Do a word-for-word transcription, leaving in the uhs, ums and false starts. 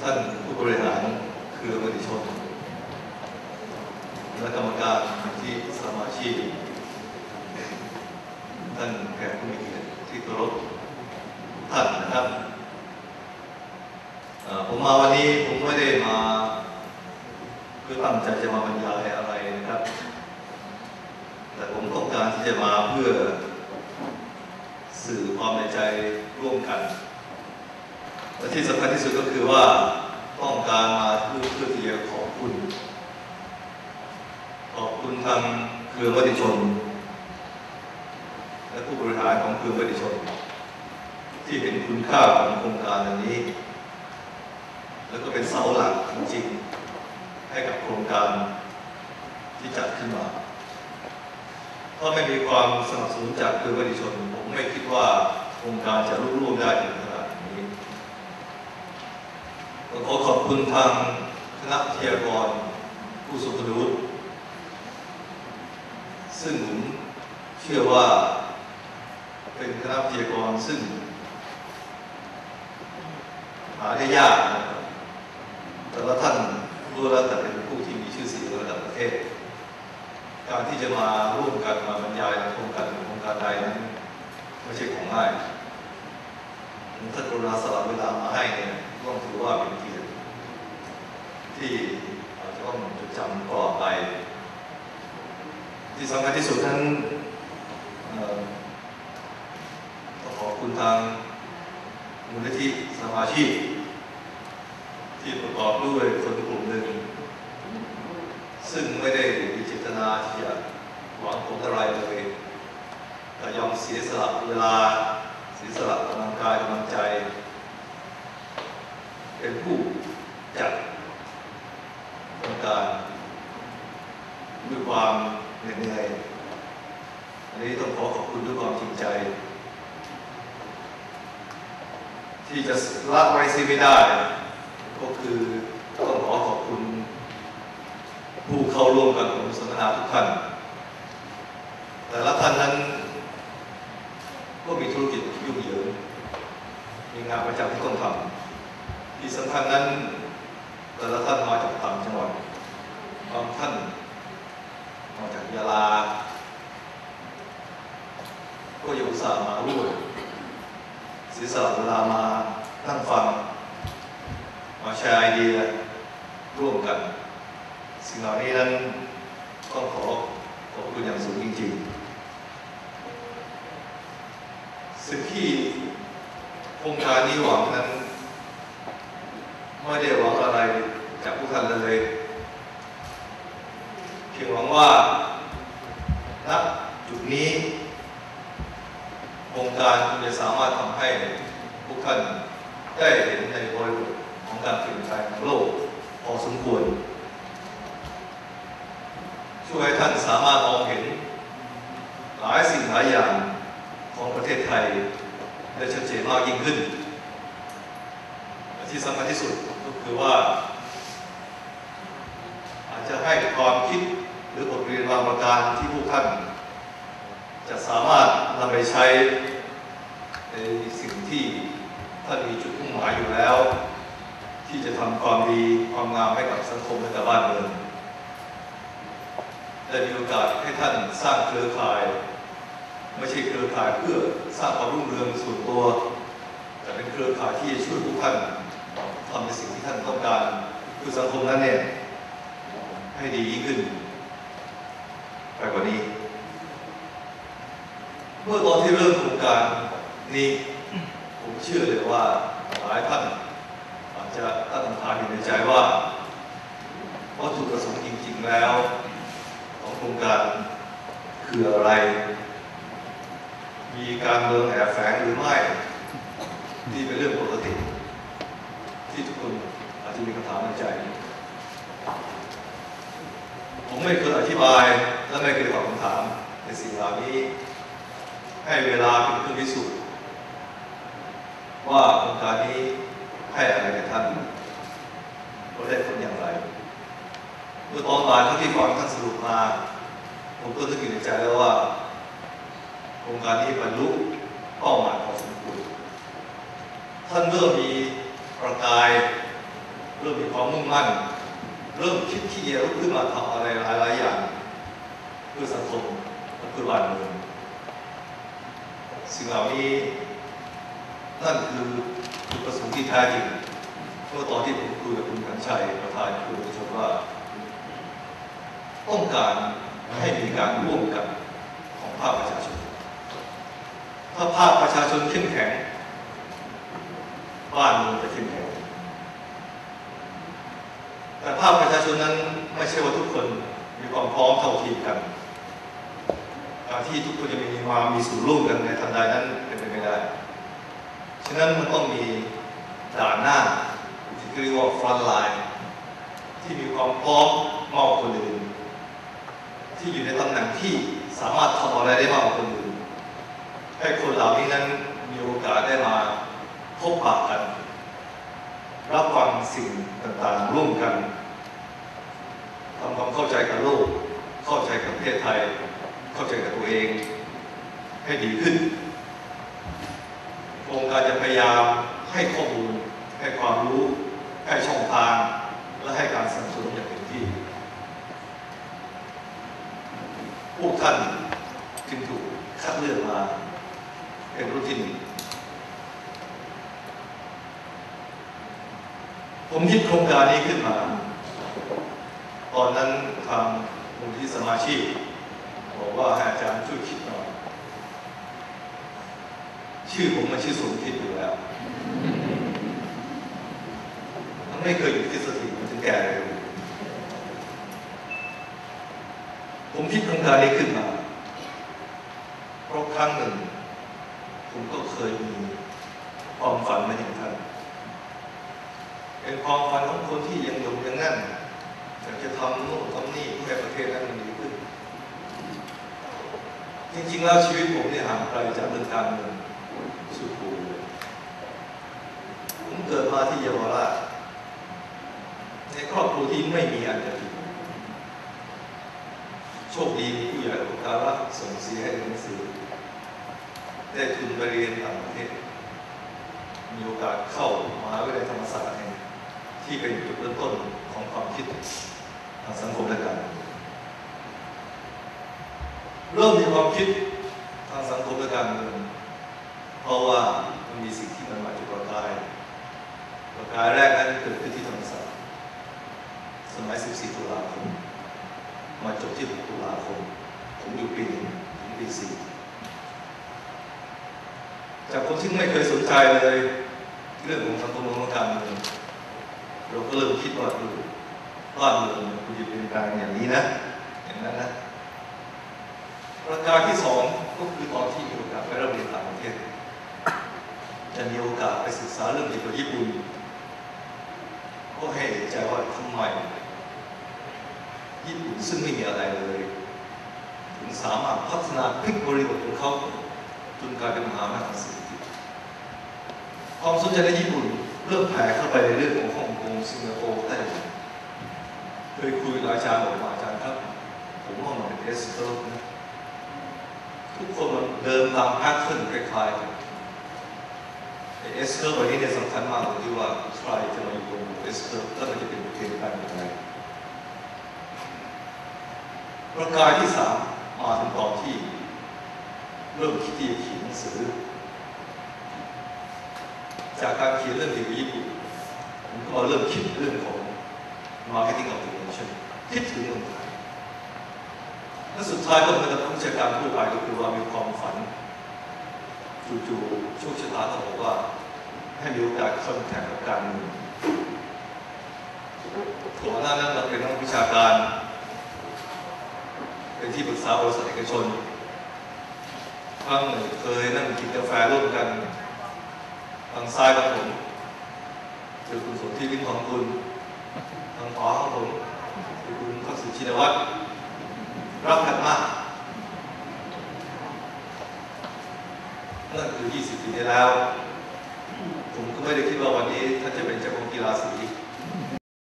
ท่านผู้บริหารเครือมติชนและกรรมการที่สมาชิกท่านแขกผู้มีเกียรติที่เคารพท่านนะครับผมมาวันนี้ผมไม่ได้มาเพื่อตั้งใจจะมาบรรยายอะไรนะครับแต่ผมต้องการที่จะมาเพื่อสื่อความในใจร่วมกันและที่สำคัญที่สุดก็คือว่าต้องการมาเพื่อเพื่อที่จะขอบคุณขอบคุณทางเครือมติชนและผู้บริหารของเครือมติชนที่เห็นคุณค่าของโครงการอันนี้แล้วก็เป็นเสาหลักจริงๆให้กับโครงการที่จัดขึ้นมาถ้าไม่มีความสนับสนุนจากเครือมติชนผมไม่คิดว่าโครงการจะรุ่งเรืองได้ถึงขนาดนี้ขอขอบคุณทางคณะวิทยากรผู้ทรงคุณวุฒิซึ่งผมเชื่อว่าเป็นคณะวิทยากรซึ่งหาได้ยากนะครับแต่ละท่านรู้แล้วแต่เป็นผู้ที่มีชื่อเสียงระดับประเทศการที่จะมาร่วมกันมาบรรยายโครงการโครงการใดนั้นไม่ใช่ของง่ายท่านกรุณาสละเวลามาให้เนี่ยต้องถือว่าเป็นเกียรติที่อาจจะต้องจดจำต่อไปที่สำคัญที่สุดนั้นต้องขอบคุณทางมูลนิธิสมาชิกที่ประกอบด้วยคนกลุ่มหนึ่งซึ่งไม่ได้มีเจตนาที่จะหวังผลอะไรเลยแต่ยอมเสียสละเวลาเสียสละกำลังกายกำลังใจเป็นผู้จัดโครงการด้วยความเหน็ดเหนื่อยอันนี้ต้องขอขอบคุณด้วยความจริงใจที่จะละไว้เสียไม่ได้ก็คือต้องขอขอบคุณผู้เข้าร่วมกันของสัมมนาทุกท่านแต่ละท่านนั้นก็มีธุรกิจยุ่งเหยิงมีงานประจำที่ต้องทำที่สำคัญนั้นแต่ละท่านมาจากต่างจังหวัดบางท่านมาจากยะลาก็ยังอุตส่าห์มาร่วมเสียสละเวลามานั่งฟังมาแชร์ไอเดียร่วมกันสิ่งเหล่านี้นั้นต้องขอขอบคุณอย่างสูงจริงๆสิ่งที่โครงการนี้หวังนั้นไม่ได้หวังอะไรจากผู้ท่านเลยเพียงหวังว่าณจุดนี้โครงการจะสามารถทำให้ทุกท่านได้เห็นในบริบทของการเปลี่ยนแปลงของโลกพอสมควรช่วยให้ท่านสามารถมองเห็นหลายสิ่งหลายอย่างของประเทศไทยได้ชัดเจนมากยิ่งขึ้นที่สำคัญที่สุดก็คือว่าอาจจะให้ความคิดหรือบทเรียนบางประการที่พวกท่านจะสามารถนำไปใช้ในสิ่งที่ท่านมีจุดมุ่งหมายอยู่แล้วที่จะทำความดีความงามให้กับสังคมและกับบ้านเมืองได้มีโอกาสให้ท่านสร้างเครือข่ายไม่ใช่เครือข่ายเพื่อสร้างความรุ่งเรืองส่วนตัวแต่เป็นเครือข่ายที่จะช่วยพวกท่านทำในสิ่งที่ท่านต้องการคือสังคมนั้นเนี่ยให้ดียิ่งขึ้นไปกว่านี้เมื่อตอนที่เริ่มโครงการนี้ผมเชื่อเลยว่าหลายท่านอาจจะตั้งคำถามอยู่ในใจว่าวัตถุประสงค์จริงๆแล้วของโครงการคืออะไรมีการเมืองแอบแฝงหรือไม่ที่เป็นเรื่องปกติที่ทุกคนอาจจะมีคำถามในใจผมไม่เคยอธิบายและไม่เคยตอบคำถามในสิ่งเหล่านี้ให้เวลาเป็นเครื่องพิสูจน์ว่าโครงการนี้ให้อะไรกับท่านเราได้ผลอย่างไรเมื่อตอนบ่ายที่ฟังท่านสรุปมาผมก็นึกอยู่ในใจแล้วว่าโครงการนี้บรรลุเป้าหมายพอสมควรท่านเริ่มมีประกายเริ่มมีความมุ่งมั่นเริ่มคิดที่จะลุกขึ้นมาทำอะไรหลายๆอย่างเพื่อสังคมและเพื่อบ้านเมืองสิ่งเหล่านี้นั่นคือจุดประสงค์ที่แท้จริงเมื่อตอนที่ผมคุยกับคุณขันชัยประธานคุณผู้ชมว่าต้องการให้มีการร่วมกันของภาคประชาชนถ้าภาคประชาชนเข้มแข็งบ้านเมืองจะเข้มแข็งแต่ภาคประชาชนนั้นไม่ใช่ว่าทุกคนมีความพร้อมเท่าเทียมกันการที่ทุกคนจะมีความมีส่วนร่วมกันในทันใดนั้นเป็นไปไม่ได้ฉะนั้นมันต้องมีด่านหน้าที่เรียกว่า front line ที่มีความพร้อมมากกว่าคนอื่นที่อยู่ในตำแหน่งที่สามารถทำอะไรได้มากกว่าคนอื่นให้คนเหล่านี้นั้นมีโอกาสได้มาพบปะกันรับฟังสิ่งต่างๆร่วมกันทำความเข้าใจกับโลกเข้าใจกับประเทศไทยเข้าใจกับตัวเองให้ดีขึ้นโครงการจะพยายามให้ข้อมูลให้ความรู้ให้ช่องทางและให้การสนับสนุนอย่างเต็มที่พวกท่านจึงถูกคัดเลือกมาเป็นรุ่นที่หนึ่งผมคิดโครงการนี้ขึ้นมาตอนนั้นทางมูลที่สมาชิกบอกว่าให้อาจารย์ช่วยคิดหน่อยชื่อผมมันชื่อสมคิดอยู่แล้วมันไม่เคยอยู่ที่สถิติมันถึงแก่เลยผมคิดโครงการนี้ขึ้นมาเพราะครั้งหนึ่งผมก็เคยมีความฝันมาอย่างท่านเป็นความฝันของคนที่ยังหนุ่มยังแน่นอยากจะทำโน่นทำนี่เพื่อให้ประเทศนั้นมันดีขึ้นจริงๆแล้วชีวิตผมเนี่ยห่างไกลจากเรื่องการเมืองสุดปูเลยผมเกิดมาที่เยาวราชในครอบครัวที่ไม่มีอันจะกินโชคดีมีผู้ใหญ่อุปการะส่งเสียให้เรียนหนังสือได้ทุนไปเรียนต่างประเทศมีโอกาสเข้ามหาวิทยาลัยธรรมศาสตร์แห่งที่เป็นจุดเริ่มต้นของความคิดทางสังคมและการเมืองเริ่มมีความคิดทางสังคมและการเมืองเพราะว่ามันมีสิ่งที่มันมาจุดประกายประกายแรกนั้นเกิดขึ้นที่ธรรมศาสตร์สมัยสิบสี่ตุลาคมมาจบที่หกตุลาคมผมอยู่ปีหนึ่งถึงปีสี่จากคนที่ไม่เคยสนใจเลยเรื่องของสังคมและการเมืองเราก็เริ่มคิดว่าดูบ้านเมืองคุณจะเป็นการอย่างนี้นะอย่างนั้นนะประการที่สองก็คือตอนที่มีโอกาสไปเรียนต่างประเทศจะมีโอกาสไปศึกษาเรื่องเกี่ยวกับญี่ปุ่นก็ให้ใจว่าทำไมญี่ปุ่นซึ่งไม่มีอะไรเลยถึงสามารถพัฒนาพลิกบริบทของเขาจนกลายเป็นมหาอำนาจทางเศรษฐกิจความสนใจในญี่ปุ่นเริ่มแผ่เข้าไปในเรื่องของฮ่องกงสิงคโปร์ไต้หวันเคยคุยกับอาจารย์บอกว่าอาจารย์ครับผมว่ามันเป็นเอสเคิร์ฟนะทุกคนมันเดินตามแพทเทิร์นคล้ายๆกันเอสเคิร์ฟวันนี้เนี่ยสำคัญมากตรงที่ว่าใครจะมาอยู่ตรงเอสเคิร์ฟแล้วมันจะเป็นบทเรียนการอย่างไรประการที่สามมาถึงตอนที่เริ่มคิดที่จะเขียนหนังสือจากการเขียนเรื่องเกี่ยวกับญี่ปุ่นผมก็มาเริ่มคิดเรื่องของ marketing automation คิดถึงเมืองไทยและสุดท้ายก็เป็นนักวิชาการทั่วไปก็คือว่ามีความฝันจู่ๆโชคชะตาเขาบอกว่าให้มีโอกาสเข้าแข่งกับการเมืองก่อนหน้านั้นเราเป็นนักวิชาการเป็นที่ปรึกษาบริษัทเอกชนครั้งหนึ่งเคยนั่งกินกาแฟร่วมกันทางซ้ายของผมคือคุณสนธิลิ้มของคุณทางขวาของผมคือคุณทักษิณชินวัตรรักกันมากนั่นคือยี่สิบปีที่แล้ว